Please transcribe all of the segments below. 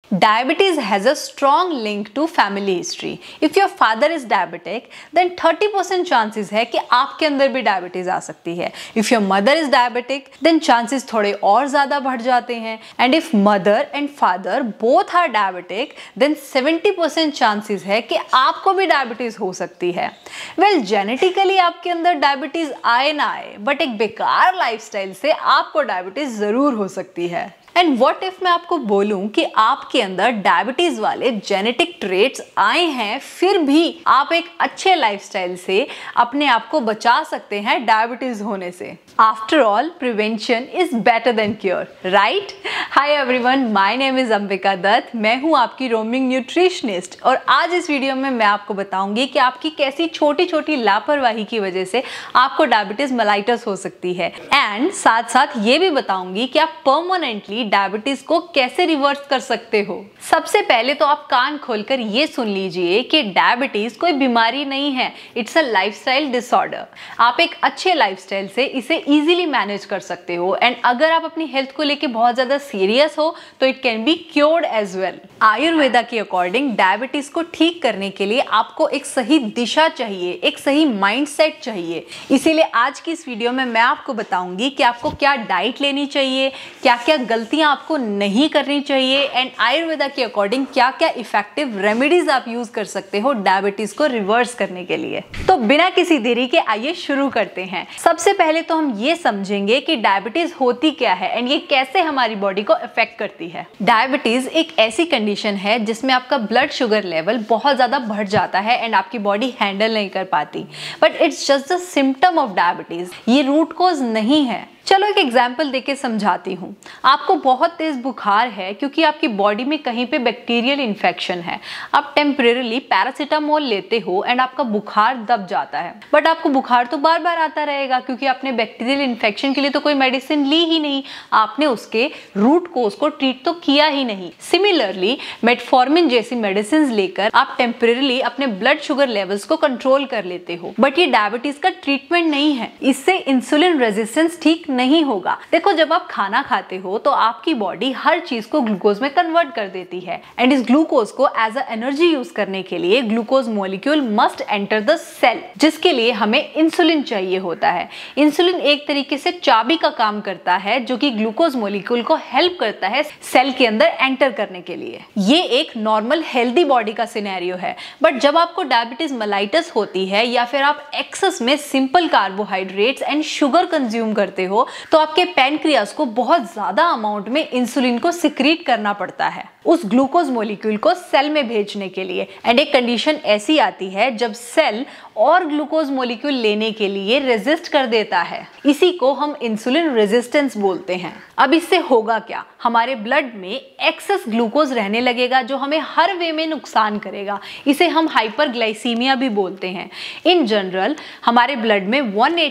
Diabetes has a strong link to family history. If your father is diabetic, then 30% chances है कि आपके अंदर भी डायबिटीज आ सकती है. If your mother is diabetic, then chances थोड़े और ज़्यादा बढ़ जाते हैं. And if mother and father both are diabetic, then 70% chances है कि आपको भी डायबिटीज हो सकती है. Well, genetically आपके अंदर डायबिटीज आए ना आए, but एक बेकार लाइफस्टाइल से आपको डायबिटीज जरूर हो सकती है. एंड व्हाट इफ मैं आपको बोलूं कि आपके अंदर डायबिटीज वाले जेनेटिक ट्रेट्स आए हैं, फिर भी आप एक अच्छे लाइफस्टाइल से अपने आप को बचा सकते हैं डायबिटीज होने से. After all, prevention is better than cure, right? Hi everyone, my name is Ambika Dutt. मैं हूं आपकी रोमिंग न्यूट्रिशनिस्ट और आज इस वीडियो में मैं आपको बताऊंगी कि आपकी कैसी छोटी छोटी लापरवाही की वजह से आपको डायबिटीज मेलाइटस हो सकती है. एंड साथ साथ ये भी बताऊंगी कि आप परमानेंटली डायबिटीज को कैसे रिवर्स कर सकते हो. सबसे पहले तो आप कान खोलकर ये सुन लीजिए कि डायबिटीज कोई बीमारी नहीं है, इट्स अ लाइफस्टाइल डिसऑर्डर. आप एक अच्छे लाइफस्टाइल से इसे इजीली मैनेज कर सकते हो. एंड अगर आप अपनी हेल्थ को लेके बहुत ज्यादा सीरियस हो तो it can be cured as well. Ayurveda के अकॉर्डिंग डायबिटीज को ठीक करने के लिए आपको एक सही दिशा चाहिए, एक सही माइंडसेट चाहिए. इसीलिए आज की इस वीडियो में मैं आपको बताऊंगी कि आपको क्या डाइट लेनी चाहिए, क्या क्या गलतियां आपको नहीं करनी चाहिए, एंड आयुर्वेदा के अकॉर्डिंग क्या क्या इफेक्टिव रेमेडीज आप यूज कर सकते हो डायबिटीज को रिवर्स करने के लिए. तो बिना किसी देरी के आइए शुरू करते हैं. सबसे पहले तो हम ये समझेंगे कि डायबिटीज होती क्या है एंड ये कैसे हमारी बॉडी को इफेक्ट करती है. डायबिटीज एक ऐसी कंडीशन है जिसमें आपका ब्लड शुगर लेवल बहुत ज्यादा बढ़ जाता है एंड आपकी बॉडी हैंडल नहीं कर पाती. But it's just the symptom of diabetes, ये रूट कॉज नहीं है. चलो एक एग्जाम्पल देके समझाती हूँ. आपको बहुत तेज बुखार है क्योंकि आपकी बॉडी में कहीं पे बैक्टीरियल इन्फेक्शन है. आप टेम्परेरीली पैरासीटामोल लेते हो एंड आपका बुखार दब जाता है. बट आपको बुखार तो बार बार आता रहेगा क्योंकि आपने बैक्टीरियल इन्फेक्शन के लिए तो कोई मेडिसिन ली ही नहीं, आपने उसके रूट कोज को ट्रीट तो किया ही नहीं. सिमिलरली मेटफॉर्मिन जैसी मेडिसिन लेकर आप टेम्परेरीली अपने ब्लड शुगर लेवल्स को कंट्रोल कर लेते हो. बट ये डायबिटीज का ट्रीटमेंट नहीं है. इससे इंसुलिन रेजिस्टेंस ठीक नहीं होगा. देखो, जब आप खाना खाते हो तो आपकी बॉडी हर चीज को ग्लूकोज में कन्वर्ट कर देती है एंड इस ग्लूकोज को एज अ एनर्जी यूज करने के लिए glucose molecule must enter the cell, जिसके लिए हमें इंसुलिन चाहिए होता है. इंसुलिन एक तरीके से चाबी का काम करता है जो कि ग्लूकोज मॉलिक्यूल को हेल्प करता है सेल के अंदर एंटर करने के लिए. ये एक नॉर्मल हेल्दी बॉडी का सिनेरियो है. बट जब आपको डायबिटीज मेलाइटस होती है या फिर आप एक्सेस में simple carbohydrates and sugar consume करते हो तो आपके पैनक्रियास को बहुत ज्यादा अमाउंट में इंसुलिन को सिक्रीट करना पड़ता है उस ग्लूकोज मॉलिक्यूल को सेल में भेजने के लिए. एंड एक कंडीशन ऐसी आती है जब सेल और ग्लूकोज मॉलिक्यूल लेने के लिए रेजिस्ट कर देता है. इसी को हम इंसुलिन रेजिस्टेंस बोलते हैं. अब इससे होगा क्या? हमारे ब्लड में एक्सेस ग्लूकोज रहने लगेगा जो हमें हर वे में नुकसान करेगा. इसे हम हाइपरग्लाइसीमिया भी बोलते हैं. इन जनरल हमारे ब्लड में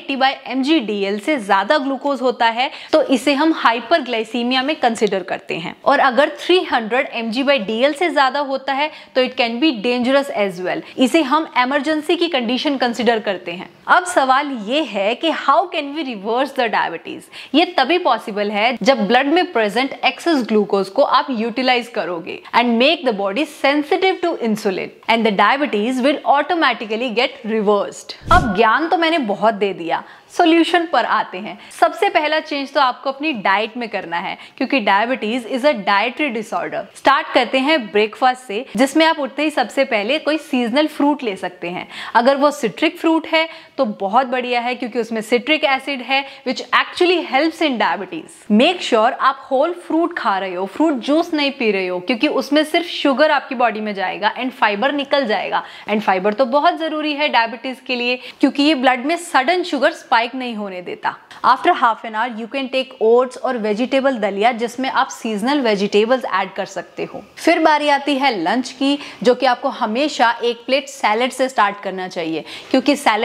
180/mg/dl से ज्यादा ग्लूकोज होता है तो इसे हम हाइपरग्लाइसीमिया में कंसिडर करते हैं. और अगर 300 mg/dl से ज्यादा होता है तो it can be dangerous as well. इसे हम इमरजेंसी की कंडीशन कंसिडर करते हैं. अब सवाल ये है कि how can we reverse the diabetes? ये तभी पॉसिबल है जब ब्लड में प्रेजेंट एक्सेस ग्लूकोज को आप यूटिलाइज करोगे and make the body sensitive to insulin and the diabetes will automatically get reversed. अब ज्ञान तो मैंने बहुत दे दिया, सॉल्यूशन पर आते हैं. सबसे पहला चेंज तो आपको अपनी डाइट में करना है क्योंकि diabetes is a dietary disorder. Start करते हैं ब्रेकफास्ट से, जिसमें आप उठते ही सबसे पहले कोई सीजनल फ्रूट ले सकते हैं. अगर वो सिट्रिक फ्रूट है तो बहुत बढ़िया है क्योंकि उसमें सिट्रिक एसिड है which actually helps in diabetes. Make sure आप होल फ्रूट खा रहे हो, फ्रूट जूस नहीं पी रहे हो क्योंकि उसमें सिर्फ शुगर आपकी बॉडी में जाएगा एंड फाइबर निकल जाएगा. एंड फाइबर तो बहुत जरूरी है डायबिटीज के लिए क्योंकि ये ब्लड में सडन शुगर स्पाइक नहीं होने देता. After half an hour you can take oats और वेजिटेबल दलिया जिसमें आप सीजनल वेजिटेबल्स ऐड कर सकते हो. फिर बारी आती है लंच की, जो कि आपको हमेशा एक प्लेट सैलेड से स्टार्ट करना चाहिए क्योंकि सैलेड में होगा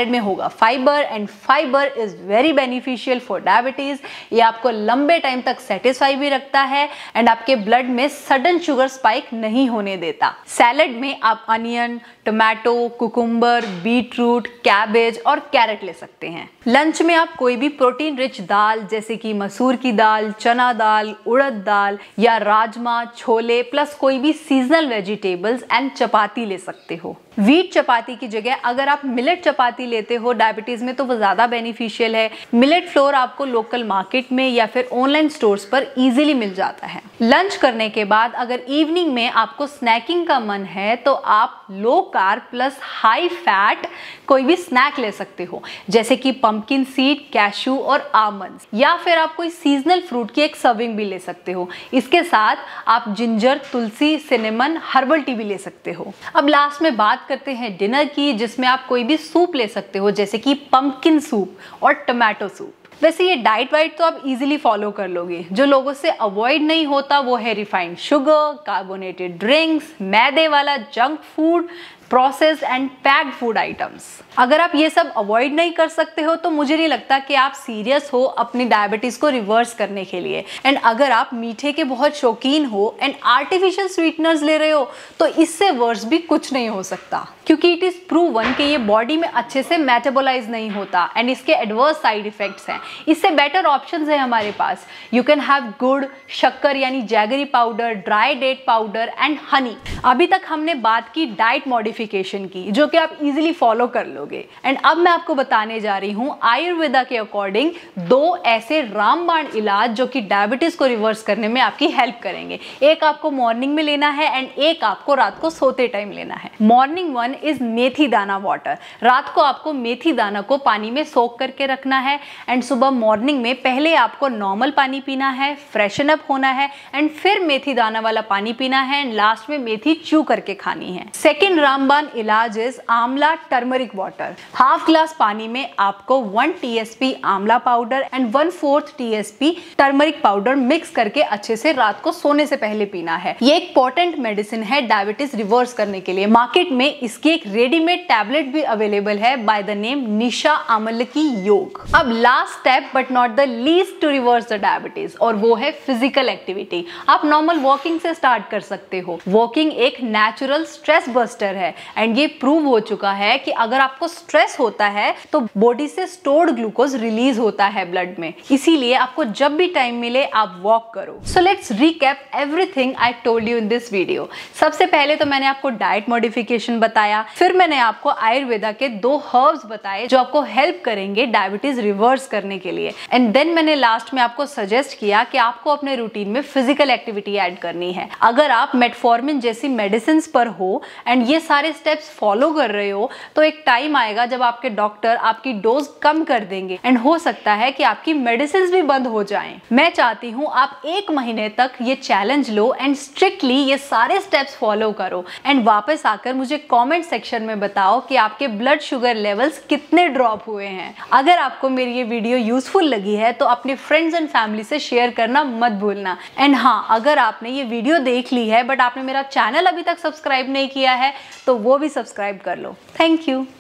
होगा fibre, and fibre is very beneficial for diabetes. ये आपको लंबे टाइम तक सेटिस्फाई भी रखता है एंड आपके ब्लड में सडन शुगर स्पाइक नहीं होने देता। सैलेड में आप onion, tomato, cucumber, beetroot, cabbage और कैरेट ले सकते हैं। लंच में आप कोई भी प्रोटीन रिच दाल जैसे कि मसूर की दाल, चना दाल, उड़द दाल या राजमा, छोले प्लस कोई भी सीजनल वेजिटेबल्स एंड चपाती ले सकते हो। व्हीट चपाती की जगह अगर आप मिलेट चपाती लेते हो डायबिटीज में तो वो ज्यादा बेनिफिशियल है। मिलेट फ्लोर आपको लोकल मार्केट में या फिर ऑनलाइन स्टोर्स पर इजीली मिल जाता है। लंच करने के बाद अगर इवनिंग में आपको स्नैकिंग का मन है तो आप low carb plus high fat कोई भी स्नैक ले सकते हो, जैसे कि पंपकिन सीड, कैशू और आमंड्स, या फिर आप कोई सीजनल फ्रूट की एक सर्विंग भी ले सकते हो। इसके साथ आप जिंजर, तुलसी, सिनेमन, हर्बल टी भी ले सकते हो। अब लास्ट में बात करते हैं डिनर की, जिसमें आप कोई भी सूप ले सकते हो जैसे कि पंपकिन सूप और टोमेटो सूप। वैसे ये डाइट वाइट तो आप इजीली फॉलो कर लोगे। जो लोगों से अवॉइड नहीं होता वो है रिफाइंड शुगर, कार्बोनेटेड ड्रिंक्स, मैदे वाला junk food, processed and packed food items. अगर आप ये सब अवॉइड नहीं कर सकते हो तो मुझे नहीं लगता कि आप सीरियस हो अपनी डायबिटीज को रिवर्स करने के लिए। एंड अगर आप मीठे के बहुत शौकीन हो एंड आर्टिफिशियल स्वीटनर्स ले रहे हो तो इससे वर्स भी कुछ नहीं हो सकता, क्योंकि इट इज प्रूवन कि ये बॉडी में अच्छे से मेटाबोलाइज नहीं होता एंड इसके एडवर्स साइड इफेक्ट्स हैं। इससे बेटर ऑप्शंस है हमारे पास। यू कैन हैव गुड़, शक्कर यानी jaggery powder, dry date powder and honey. अभी तक हमने बात की डाइट मॉडिफिकेशन की, जो कि आप इजीली फॉलो कर लोगे। एंड अब मैं आपको बताने जा रही हूँ आयुर्वेदा के अकॉर्डिंग 2 ऐसे रामबाण इलाज जो कि डायबिटीज को रिवर्स करने में आपकी हेल्प करेंगे। एक आपको मॉर्निंग में लेना है एंड एक आपको रात को सोते टाइम लेना है। मॉर्निंग वन इज मेथी दाना वाटर। रात को आपको मेथी दाना को पानी में सोख करके रखना है एंड सुबह मॉर्निंग में पहले आपको नॉर्मल पानी पीना है, फ्रेशन अप होना है एंड फिर मेथी दाना वाला पानी पीना है एंड लास्ट में मेथी च्यू करके खानी है। सेकेंड रामबाण इलाज इज आंवला टर्मरिक वाटर। हाफ ग्लास पानी में आपको 1 TSP आंवला powder and 1/4 TSP turmeric powder mix करके अच्छे से रात को सोने से पहले पीना है। ये एक पोटेंट मेडिसिन है डायबिटीज रिवर्स करने के लिए। मार्केट में इसकी एक रेडीमेड टैबलेट भी अवेलेबल है by the name Nisha Amalaki Yog. अब last step but not the least to reverse the diabetes, और वो है फिजिकल एक्टिविटी। आप नॉर्मल वॉकिंग से स्टार्ट कर सकते हो। वॉकिंग एक नेचुरल स्ट्रेस बस्टर है एंड ये प्रूव हो चुका है कि अगर आपको स्ट्रेस होता है तो बॉडी से स्टोर्ड ग्लूकोज रिलीज होता है ब्लड में। इसीलिए आपको जब भी टाइम मिले आप वॉक करो। So let's recap everything I told you in this video. सबसे पहले तो मैंने आपको डाइट मॉडिफिकेशन बताया, फिर मैंने आपको आयुर्वेदा के 2 हर्ब्स बताए जो आपको हेल्प करेंगे डायबिटीज रिवर्स करने के लिए। एंड देन मैंने लास्ट में आपको सजेस्ट किया कि आपको अपने रूटीन में फिजिकल एक्टिविटी ऐड करनी है। अगर आप मेटफॉर्मिन जैसी मेडिसिन पर हो एंड ये सारे स्टेप्स फॉलो कर रहे हो तो एक टाइम आएगा जब आपके डॉक्टर आपकी डोज कम कर देंगे एंड हो सकता है कि आपकी मेडिसिन भी बंद हो जाएं। मैं चाहती हूँ आप 1 महीने तक ये चैलेंज लो एंड स्ट्रिक्टली ये सारे स्टेप्स फॉलो करो एंड वापस आकर मुझे कमेंट सेक्शन में बताओ कि आपके ब्लड शुगर लेवल्स कितने ड्रॉप हुए हैं। अगर आपको मेरी ये वीडियो यूजफुल लगी है तो अपने फ्रेंड्स एंड फैमिली से शेयर करना मत भूलना। एंड हाँ, अगर आपने ये वीडियो देख ली है बट आपने मेरा चैनल अभी तक सब्सक्राइब नहीं किया है तो वो भी सब्सक्राइब कर लो। Thank you.